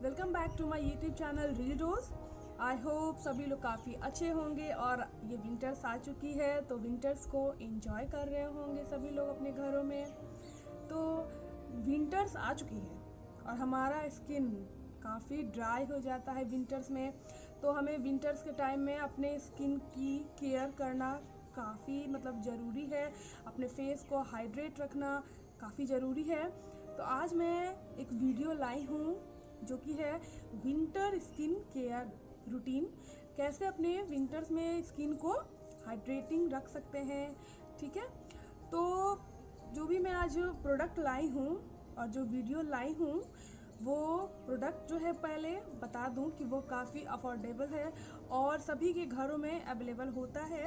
Welcome back to my YouTube channel reel रोज। I hope सभी लोग काफ़ी अच्छे होंगे और ये विंटर्स आ चुकी है तो विंटर्स को एंजॉय कर रहे होंगे सभी लोग अपने घरों में। तो विंटर्स आ चुकी है और हमारा स्किन काफ़ी ड्राई हो जाता है विंटर्स में। तो हमें विंटर्स के टाइम में अपने स्किन की केयर करना काफ़ी ज़रूरी है। अपने फेस को हाइड्रेट रखना काफ़ी ज़रूरी है। तो आज मैं एक वीडियो लाई हूँ जो कि है विंटर स्किन केयर रूटीन। कैसे अपने विंटर्स में स्किन को हाइड्रेटिंग रख सकते हैं, ठीक है। तो जो भी मैं आज प्रोडक्ट लाई हूँ और जो वीडियो लाई हूँ वो प्रोडक्ट जो है पहले बता दूँ कि वो काफ़ी अफोर्डेबल है और सभी के घरों में अवेलेबल होता है,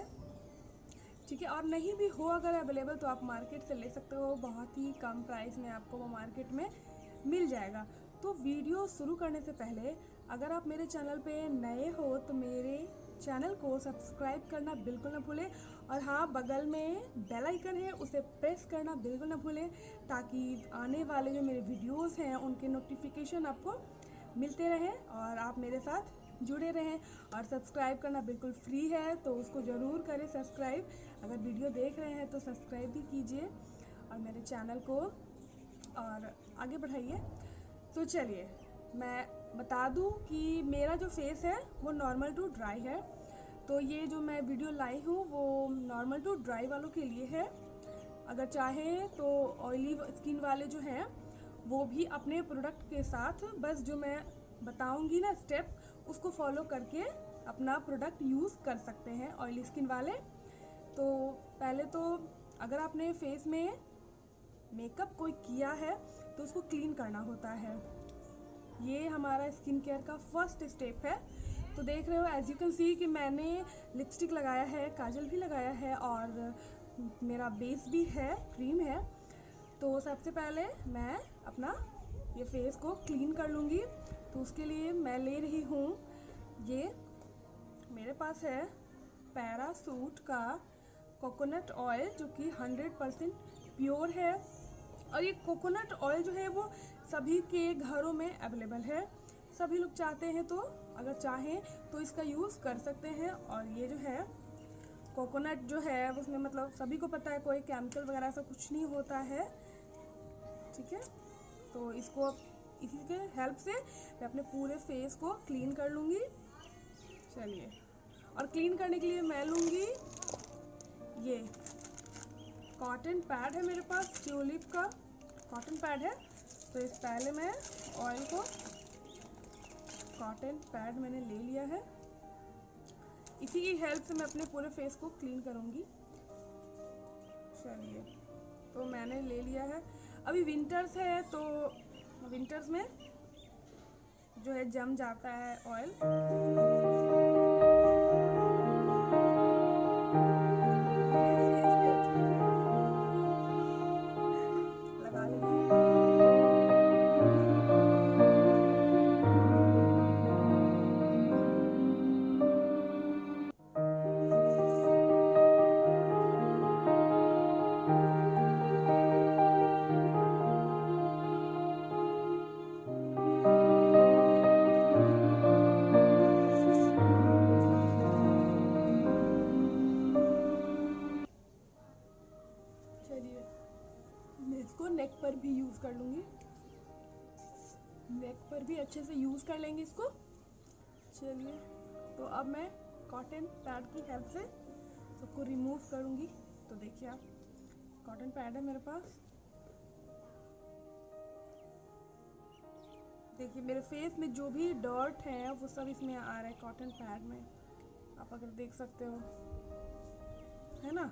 ठीक है। और नहीं भी हो अगर अवेलेबल तो आप मार्केट से ले सकते हो, बहुत ही कम प्राइस में आपको वो मार्केट में मिल जाएगा। तो वीडियो शुरू करने से पहले अगर आप मेरे चैनल पे नए हो तो मेरे चैनल को सब्सक्राइब करना बिल्कुल ना भूलें और हाँ, बगल में बेल आइकन है उसे प्रेस करना बिल्कुल ना भूलें ताकि आने वाले जो मेरे वीडियोस हैं उनके नोटिफिकेशन आपको मिलते रहें और आप मेरे साथ जुड़े रहें। और सब्सक्राइब करना बिल्कुल फ्री है तो उसको ज़रूर करें सब्सक्राइब। अगर वीडियो देख रहे हैं तो सब्सक्राइब भी कीजिए और मेरे चैनल को और आगे बढ़ाइए। तो चलिए मैं बता दूं कि मेरा जो फेस है वो नॉर्मल टू ड्राई है। तो ये जो मैं वीडियो लाई हूँ वो नॉर्मल टू ड्राई वालों के लिए है। अगर चाहें तो ऑयली स्किन वाले जो हैं वो भी अपने प्रोडक्ट के साथ बस जो मैं बताऊंगी ना स्टेप उसको फॉलो करके अपना प्रोडक्ट यूज़ कर सकते हैं ऑयली स्किन वाले। तो पहले तो अगर आपने फेस में मेकअप कोई किया है तो उसको क्लीन करना होता है। ये हमारा स्किन केयर का फर्स्ट स्टेप है। तो देख रहे हो एज यू कैन सी कि मैंने लिपस्टिक लगाया है, काजल भी लगाया है और मेरा बेस भी है, क्रीम है। तो सबसे पहले मैं अपना ये फेस को क्लीन कर लूँगी। तो उसके लिए मैं ले रही हूँ, ये मेरे पास है पैरासूट का कोकोनट ऑयल जो कि 100% प्योर है। और ये कोकोनट ऑयल जो है वो सभी के घरों में अवेलेबल है। सभी लोग चाहते हैं तो अगर चाहें तो इसका यूज़ कर सकते हैं। और ये जो है कोकोनट जो है उसमें सभी को पता है कोई केमिकल वगैरह ऐसा कुछ नहीं होता है, ठीक है। तो इसको इसी के हेल्प से मैं अपने पूरे फेस को क्लीन कर लूँगी। चलिए, और क्लीन करने के लिए मैं लूँगी ये कॉटन पैड है मेरे पास, ट्यूलिप का कॉटन पैड है। तो इस पहले मैं ऑयल को कॉटन पैड मैंने ले लिया है, इसी की हेल्प से मैं अपने पूरे फेस को क्लीन करूँगी। चलिए, तो मैंने ले लिया है। अभी विंटर्स है तो विंटर्स में जो है जम जाता है ऑयल। लगा लेंगे। चलिए, मैं इसको नेक पर भी यूज़ कर लूँगी, नेक पर भी अच्छे से यूज़ कर लेंगे इसको। चलिए, तो अब मैं कॉटन पैड की हेल्प से सबको रिमूव करूँगी। तो देखिए आप, कॉटन पैड है मेरे पास। देखिए मेरे फेस में जो भी डर्ट है वो सब इसमें आ रहा है कॉटन पैड में, आप अगर देख सकते हो, है ना।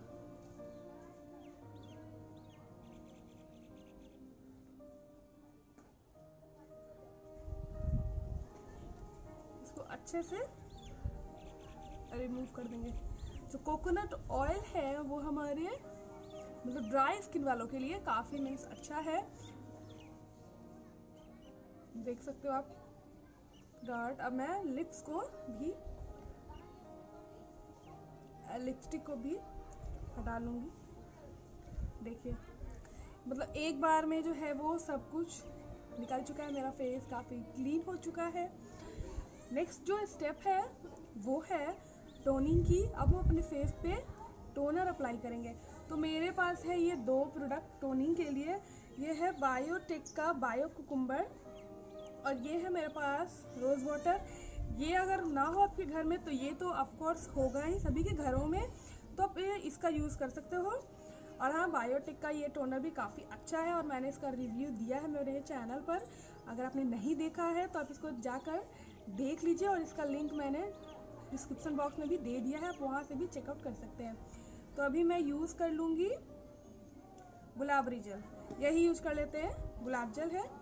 इसको अच्छे से रिमूव कर देंगे। जो कोकोनट ऑयल है वो हमारे ड्राई स्किन वालों के लिए काफ़ी मीन्स अच्छा है। देख सकते हो आप डॉट। अब मैं लिप्स को भी, लिपस्टिक को भी हटा लूँगी। देखिए एक बार में जो है वो सब कुछ निकल चुका है, मेरा फेस काफ़ी क्लीन हो चुका है। नेक्स्ट जो स्टेप है वो है टोनिंग की। अब हम अपने फेस पे टोनर अप्लाई करेंगे। तो मेरे पास है ये 2 प्रोडक्ट टोनिंग के लिए। ये है बायोटेक का बायो कुकुम्बर और ये है मेरे पास रोज़ वाटर। ये अगर ना हो आपके घर में तो ये तो ऑफकोर्स होगा ही सभी के घरों में, तो आप इसका यूज़ कर सकते हो। और हाँ, बायोटेक का ये टोनर भी काफ़ी अच्छा है और मैंने इसका रिव्यू दिया है मेरे चैनल पर। अगर आपने नहीं देखा है तो आप इसको जाकर देख लीजिए और इसका लिंक मैंने डिस्क्रिप्शन बॉक्स में भी दे दिया है, आप वहाँ से भी चेकआउट कर सकते हैं। तो अभी मैं यूज़ कर लूँगी गुलाबरी जल, यही यूज़ कर लेते हैं, गुलाब जल है।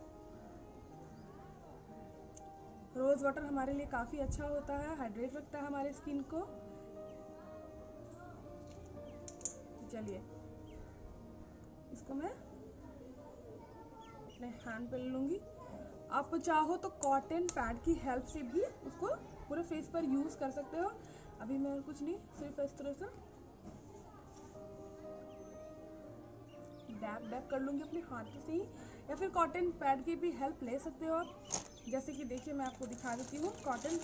रोज़ वाटर हमारे लिए काफ़ी अच्छा होता है, हाइड्रेट रखता है हमारे स्किन को। चलिए इसको मैं अपने हैंड पे ले लूँगी। आप चाहो तो कॉटन पैड की हेल्प से भी उसको पूरे फेस पर यूज़ कर सकते हो। अभी मैं कुछ नहीं, सिर्फ इस तरह से डैब डैब कर लूँगी अपने हाथों से ही, या फिर कॉटन पैड की भी हेल्प ले सकते हो आप। जैसे कि देखिए मैं आपको दिखा देती हूँ कॉटन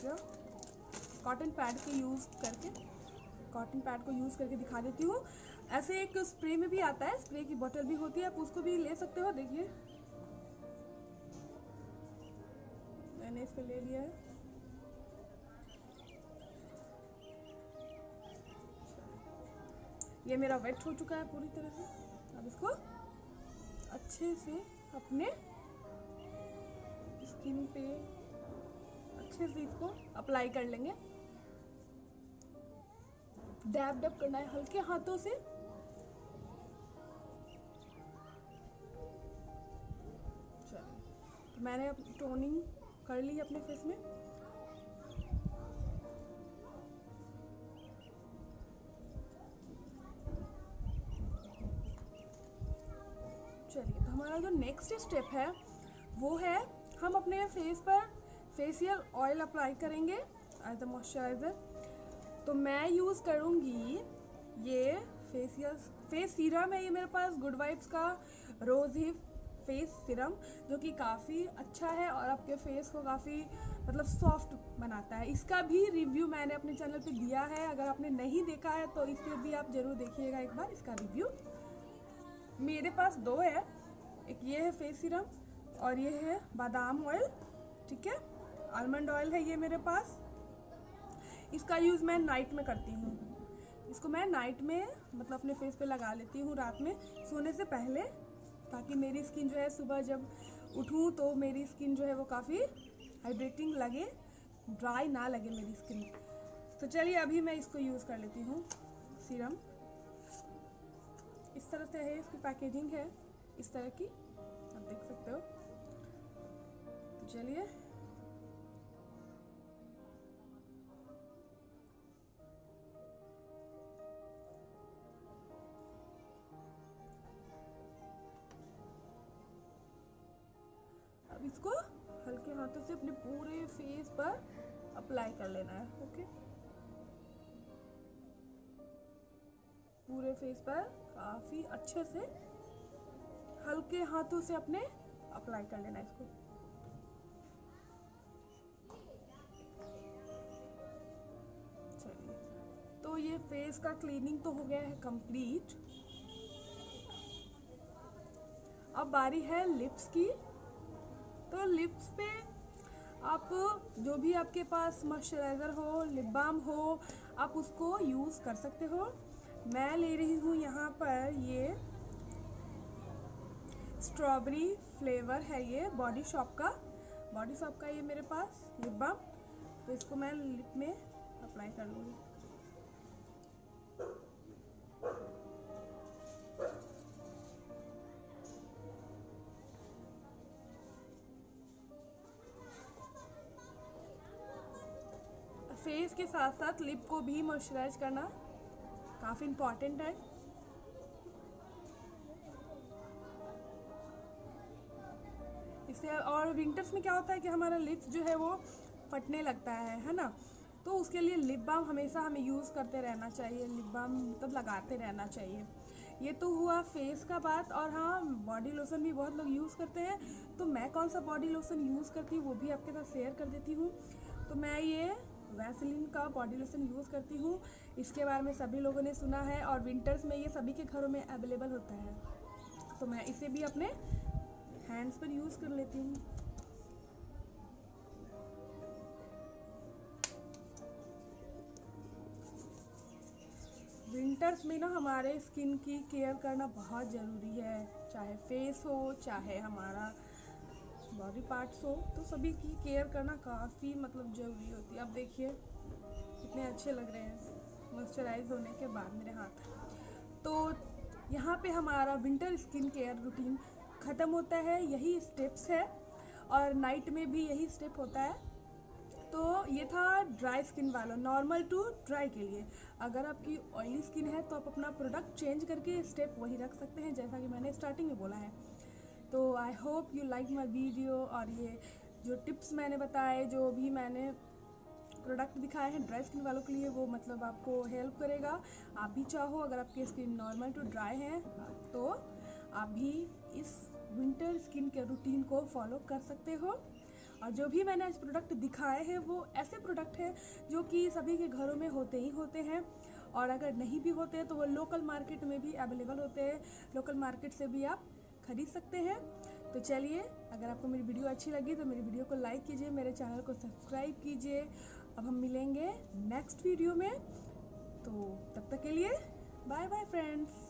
पैड के यूज़ करके, कॉटन पैड को यूज़ करके दिखा देती हूँ। ऐसे एक स्प्रे में भी आता है, स्प्रे की बोतल भी होती है, आप उसको भी ले सकते हो। देखिए मैंने इसको ले लिया है। ये मेरा वेट हो चुका है पूरी तरह से। अब इसको अच्छे से अपने स्किन पे अच्छे से इसको अप्लाई कर लेंगे। डैब डैब करना है हल्के हाथों से। चलिए, तो मैंने अब टोनिंग कर ली अपने फेस में। चलिए, तो हमारा जो नेक्स्ट स्टेप है वो है हम अपने फेस पर फेशियल ऑयल अप्लाई करेंगे एज अ मॉइस्चराइज़र। तो मैं यूज़ करूँगी ये फेस सीरम है। ये मेरे पास गुड वाइब्स का रोज़ हिप फेस सीरम, जो कि काफ़ी अच्छा है और आपके फेस को काफ़ी मतलब सॉफ्ट बनाता है। इसका भी रिव्यू मैंने अपने चैनल पे दिया है, अगर आपने नहीं देखा है तो इसे भी आप ज़रूर देखिएगा एक बार इसका रिव्यू। मेरे पास 2 है, एक ये है फेस सीरम और ये है बादाम ऑयल, ठीक है, आलमंड ऑयल है ये मेरे पास। इसका यूज़ मैं नाइट में करती हूँ। इसको मैं नाइट में मतलब अपने फेस पे लगा लेती हूँ रात में सोने से पहले, ताकि मेरी स्किन जो है सुबह जब उठूँ तो मेरी स्किन जो है वो काफ़ी हाइड्रेटिंग लगे, ड्राई ना लगे मेरी स्किन। तो चलिए अभी मैं इसको यूज़ कर लेती हूँ सीरम। इस तरह से है, इसकी पैकेजिंग है इस तरह की, आप देख सकते हो। तो चलिए अब इसको हल्के हाथों से अपने पूरे फेस पर अप्लाई कर लेना है। ओके, पूरे फेस पर काफ़ी अच्छे से हल्के हाथों से अपने अप्लाई कर लेना है इसको। चलिए, तो ये फेस का क्लीनिंग तो हो गया है कंप्लीट। अब बारी है लिप्स की। तो लिप्स पे आप जो भी आपके पास मॉइस्चराइज़र हो, लिप बाम हो, आप उसको यूज़ कर सकते हो। मैं ले रही हूँ यहाँ पर ये स्ट्रॉबेरी फ्लेवर है, ये बॉडी शॉप का ये मेरे पास लिप बाम। तो इसको मैं लिप में अप्लाई कर लूँगी। फेस के साथ साथ लिप को भी मॉइस्चराइज करना काफ़ी इम्पॉर्टेंट है। इससे और विंटर्स में क्या होता है कि हमारा लिप्स जो है वो फटने लगता है ना, तो उसके लिए लिप बाम हमेशा हमें यूज़ करते रहना चाहिए, लिप बाम मतलब लगाते रहना चाहिए। ये तो हुआ फेस का बात। और हाँ, बॉडी लोशन भी बहुत लोग यूज़ करते हैं, तो मैं कौन सा बॉडी लोशन यूज़ करती हूँ वो भी आपके साथ शेयर कर देती हूँ। तो मैं ये वैसलीन का बॉडी लोशन यूज़ करती हूँ। इसके बारे में सभी लोगों ने सुना है और विंटर्स में ये सभी के घरों में अवेलेबल होता है, तो मैं इसे भी अपने हैंड्स पर यूज़ कर लेती हूँ। विंटर्स में ना हमारे स्किन की केयर करना बहुत ज़रूरी है, चाहे फेस हो चाहे हमारा बॉडी पार्ट्स हो, तो सभी की केयर करना काफ़ी मतलब ज़रूरी होती है। अब देखिए कितने अच्छे लग रहे हैं मॉइस्चराइज होने के बाद मेरे हाथ। तो यहाँ पे हमारा विंटर स्किन केयर रूटीन ख़त्म होता है, यही स्टेप्स है और नाइट में भी यही स्टेप होता है। तो ये था ड्राई स्किन वाला, नॉर्मल टू ड्राई के लिए। अगर आपकी ऑयली स्किन है तो आप अपना प्रोडक्ट चेंज करके स्टेप वही रख सकते हैं, जैसा कि मैंने स्टार्टिंग में बोला है। तो I hope you like my video, और ये जो टिप्स मैंने बताए, जो भी मैंने प्रोडक्ट दिखाए हैं ड्राई स्किन वालों के लिए, वो मतलब आपको हेल्प करेगा। आप भी चाहो, अगर आपकी स्किन नॉर्मल टू ड्राई है तो आप भी इस विंटर स्किन के रूटीन को फॉलो कर सकते हो। और जो भी मैंने आज प्रोडक्ट दिखाए हैं वो ऐसे प्रोडक्ट हैं जो कि सभी के घरों में होते ही होते हैं, और अगर नहीं भी होते हैं तो वो लोकल मार्केट में भी अवेलेबल होते हैं, लोकल मार्केट से भी आप खरीद सकते हैं। तो चलिए, अगर आपको मेरी वीडियो अच्छी लगी तो मेरी वीडियो को लाइक कीजिए, मेरे चैनल को सब्सक्राइब कीजिए। अब हम मिलेंगे नेक्स्ट वीडियो में, तो तब तक के लिए बाय बाय फ्रेंड्स।